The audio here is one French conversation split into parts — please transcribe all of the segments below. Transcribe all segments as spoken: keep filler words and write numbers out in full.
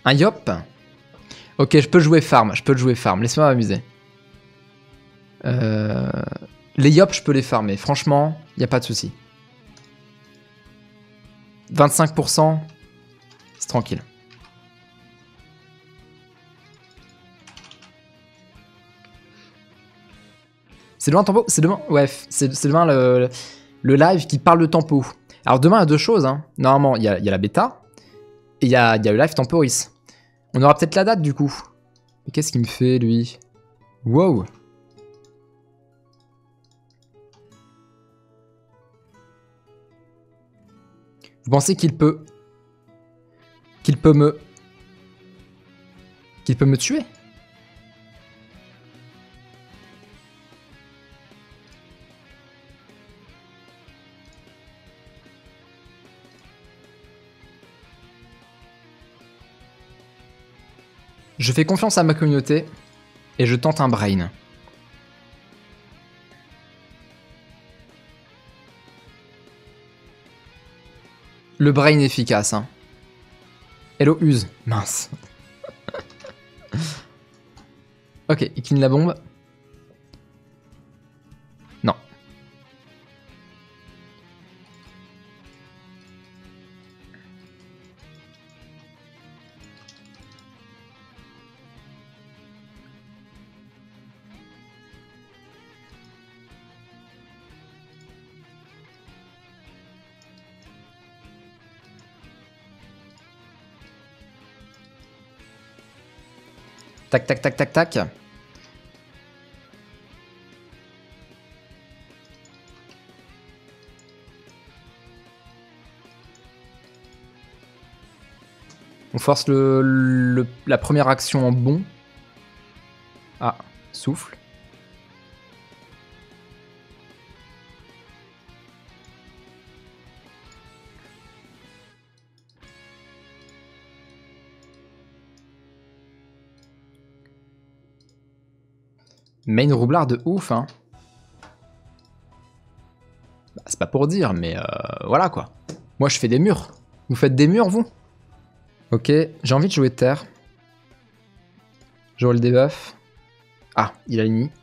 Un yop. Ok, je peux jouer farm, je peux jouer farm. Laisse-moi m'amuser. Euh... Les yops, je peux les farmer. Franchement, il n'y a pas de souci. vingt-cinq pour cent, c'est tranquille. C'est demain tempo? C'est demain? Ouais, c'est demain le, le live qui parle de tempo. Alors demain, il y a deux choses. Hein. Normalement, il y a, il y a la bêta et il y a, il y a le live temporis. On aura peut-être la date du coup. Mais qu'est-ce qu'il me fait lui? Wow. Vous pensez qu'il peut... Qu'il peut me... Qu'il peut me tuer? Je fais confiance à ma communauté et je tente un brain. Le brain efficace, hein. Hello, use. Mince. Ok, il clean la bombe. Non. Tac, tac, tac, tac, tac. On force le, le, la première action en bon. Ah, souffle. Main roublard de ouf, hein. Bah, c'est pas pour dire, mais euh, voilà quoi. Moi je fais des murs. Vous faites des murs, vous? Ok, j'ai envie de jouer terre. J'aurai le debuff. Ah, il a mis.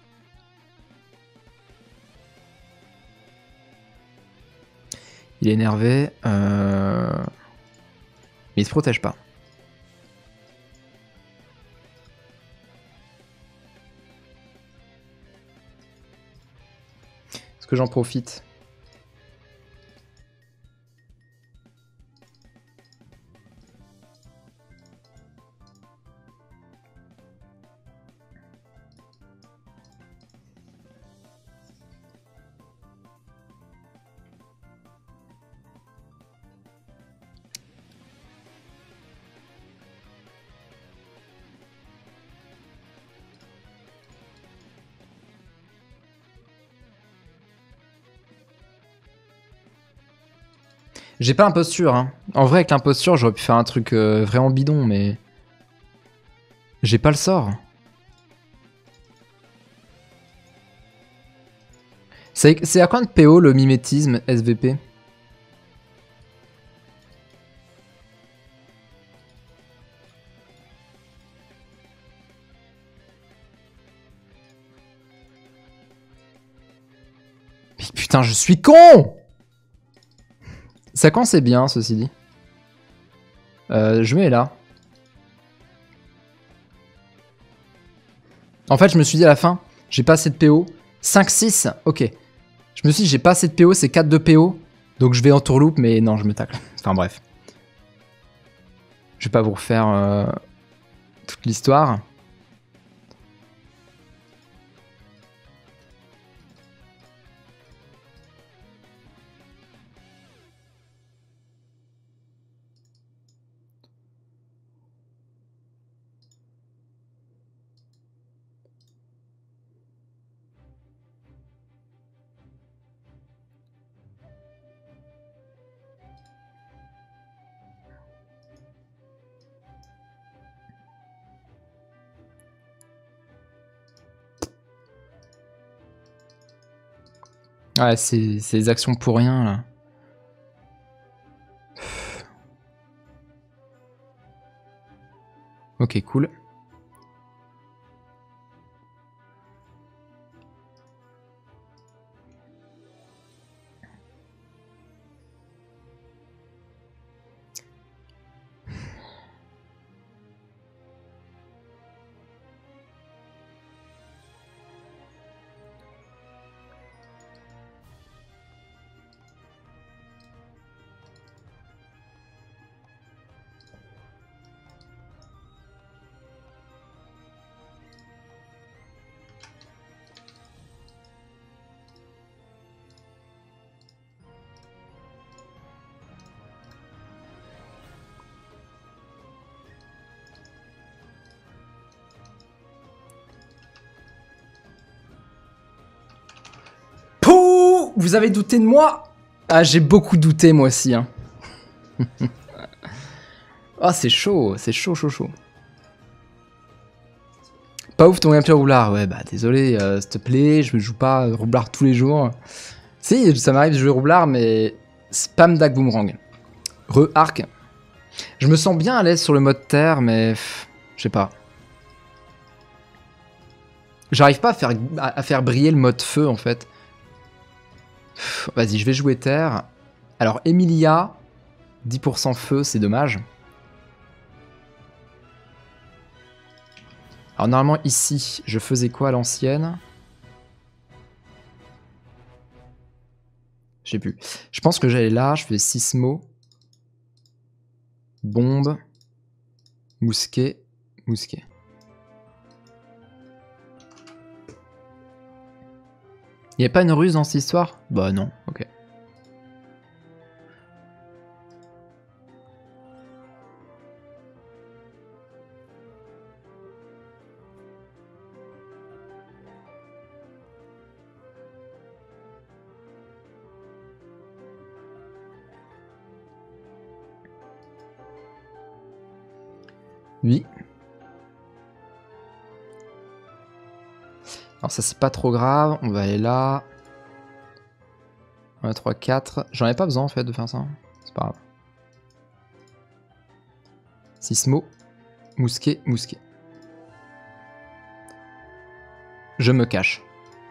Il est énervé. Euh... Mais il se protège pas. Est-ce que j'en profite? J'ai pas imposture, hein. En vrai, avec l'imposture, j'aurais pu faire un truc euh, vraiment bidon, mais... J'ai pas le sort. C'est à quoi de P O le mimétisme S V P? Mais putain, je suis con! Ça quand c'est bien, ceci dit. Euh, je mets là. En fait, je me suis dit à la fin, j'ai pas assez de P O. cinq six, ok. Je me suis dit, j'ai pas assez de P O, c'est quatre de P O. Donc je vais en tourloupe, mais non, je me tacle. Enfin bref. Je vais pas vous refaire euh, toute l'histoire. Ouais, c'est des actions pour rien, là. Ok, cool. Pouh, vous avez douté de moi? Ah, j'ai beaucoup douté moi aussi. Hein. Ah, c'est chaud, c'est chaud, chaud, chaud. Pas ouf ton gameplay roublard, ouais, bah désolé, euh, s'il te plaît, je ne joue pas roublard tous les jours. Si, ça m'arrive de jouer roublard, mais spam dague boomerang. Re-arc. Je me sens bien à l'aise sur le mode terre, mais je sais pas. J'arrive pas à faire, à faire briller le mode feu en fait. Vas-y, je vais jouer terre. Alors, Emilia, dix pour cent feu, c'est dommage. Alors, normalement, ici, je faisais quoi à l'ancienne? Je sais plus. Je pense que j'allais là, je faisais sismo. Bombe. Mousquet. Mousquet. Il n'y a pas une ruse dans cette histoire? Bah non, ok. Oui. Alors ça c'est pas trop grave, on va aller là. un, trois, quatre. J'en ai pas besoin en fait de faire ça. C'est pas grave. Sismo. Mousquet, mousquet. Je me cache.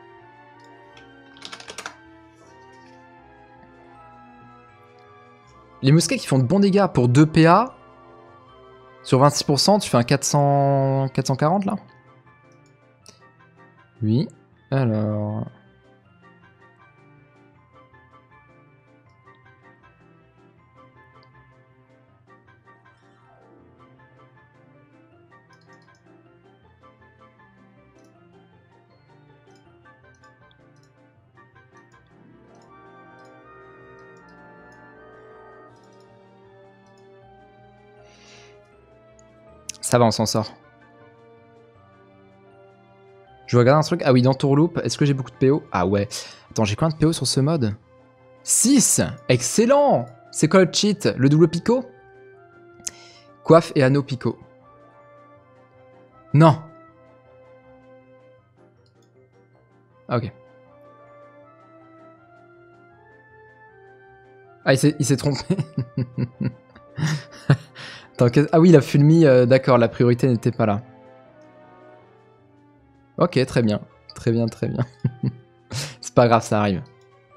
Les mousquets qui font de bons dégâts pour deux P A. Sur vingt-six pour cent, tu fais un quatre cents... quatre cent quarante là? Oui. Alors... Ça va, on s'en sort. Je regarde un truc. Ah oui, dans Tourloop, est-ce que j'ai beaucoup de P O? Ah ouais. Attends, j'ai combien de P O sur ce mode? six. Excellent. C'est quoi le cheat? Le double picot? Coiffe et anneau picot. Non. Ok. Ah, il s'est trompé. Attends, ah oui, la fulmi, euh, d'accord, la priorité n'était pas là. Ok, très bien. Très bien, très bien. C'est pas grave, ça arrive.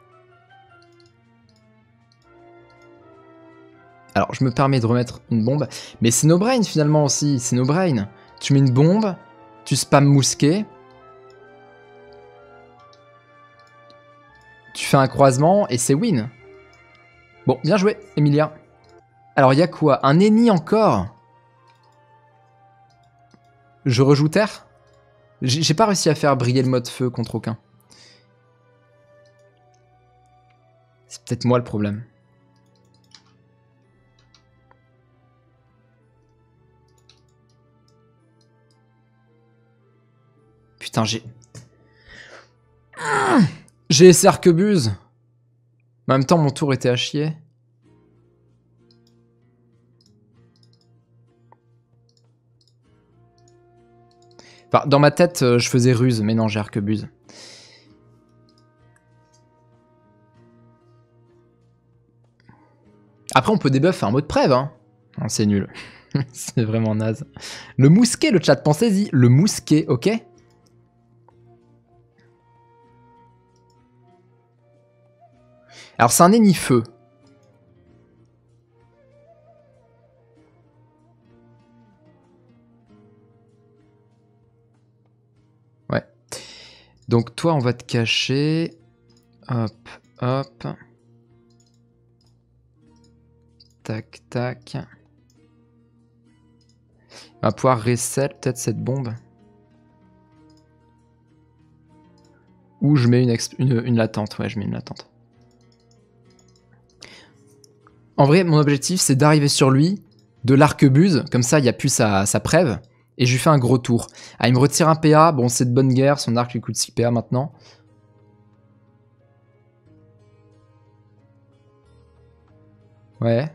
Alors, je me permets de remettre une bombe. Mais c'est no brain finalement aussi, c'est no brain. Tu mets une bombe, tu spams mousquet. Tu fais un croisement et c'est win. Bon, bien joué, Emilia. Alors, il y a quoi? Un ennemi encore? Je rejoue terre? J'ai pas réussi à faire briller le mode feu contre aucun. C'est peut-être moi le problème. Putain, j'ai... J'ai S R Arquebuse. En même temps, mon tour était à chier. Enfin, dans ma tête, je faisais ruse, mais non, j'ai Arquebuse. Après, on peut débuff un mot de prêve, hein. C'est nul. C'est vraiment naze. Le mousquet, le chat, pensez-y. Le mousquet, ok? Alors, c'est un nez-ni-feu. Ouais. Donc, toi, on va te cacher. Hop, hop. Tac, tac. On va pouvoir reset peut-être cette bombe. Ou je mets une, une, une latente. Ouais, je mets une latente. En vrai, mon objectif, c'est d'arriver sur lui, de l'arquebuse. Comme ça, il n'y a plus sa, sa preuve. Et je lui fais un gros tour. Ah, il me retire un P A. Bon, c'est de bonne guerre. Son arc lui coûte six P A maintenant. Ouais.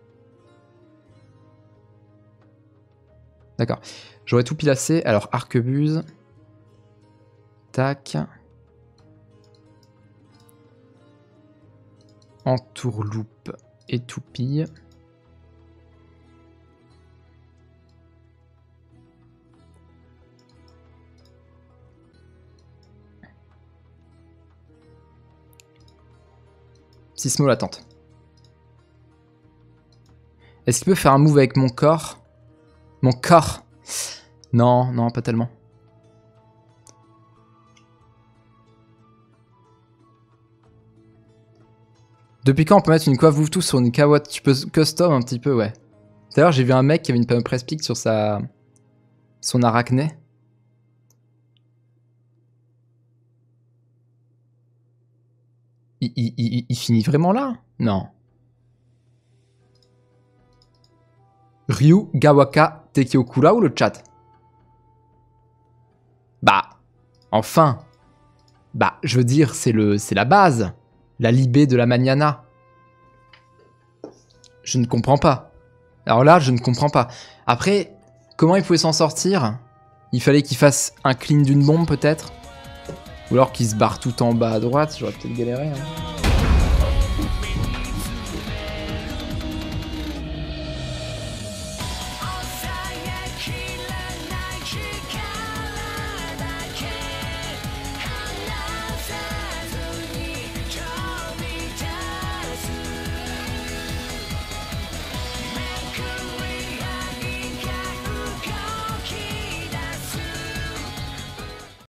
D'accord. J'aurais tout pilacé. Alors, arquebuse. Tac. Entourloupe et toupille. Sismo latente. Est-ce qu'il peut faire un move avec mon corps? Mon corps? Non, non, pas tellement. Depuis quand on peut mettre une coiffe Voutou sur une Kawatt? Tu peux custom un petit peu, ouais. D'ailleurs, j'ai vu un mec qui avait une press pick sur sa... son arachné. Il, il, il, il finit vraiment là? Non. Ryu Gawaka Tekiokura ou le chat? Bah, enfin. Bah, je veux dire, c'est le, c'est la base. La libé de la Magnana. Je ne comprends pas. Alors là, je ne comprends pas. Après, comment il pouvait s'en sortir? Il fallait qu'il fasse un clean d'une bombe, peut-être? Ou alors qu'il se barre tout en bas à droite. J'aurais peut-être galéré. Hein.